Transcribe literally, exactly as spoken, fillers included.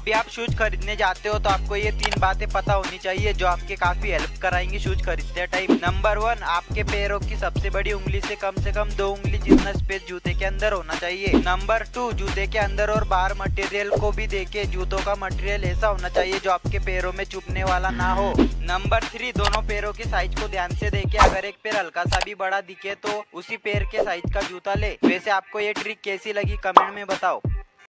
भी आप शूज खरीदने जाते हो तो आपको ये तीन बातें पता होनी चाहिए जो आपके काफी हेल्प कराएंगी शूज खरीदते टाइम। नंबर वन, आपके पैरों की सबसे बड़ी उंगली से कम से कम दो उंगली जितना स्पेस जूते के अंदर होना चाहिए। नंबर टू, जूते के अंदर और बाहर मटेरियल को भी देखे, जूतों का मटेरियल ऐसा होना चाहिए जो आपके पैरों में चुभने वाला ना हो। नंबर थ्री, दोनों पैरों की साइज को ध्यान से देखे, अगर एक पैर हल्का सा भी बड़ा दिखे तो उसी पैर के साइज का जूता ले। वैसे आपको ये ट्रिक कैसी लगी कमेंट में बताओ।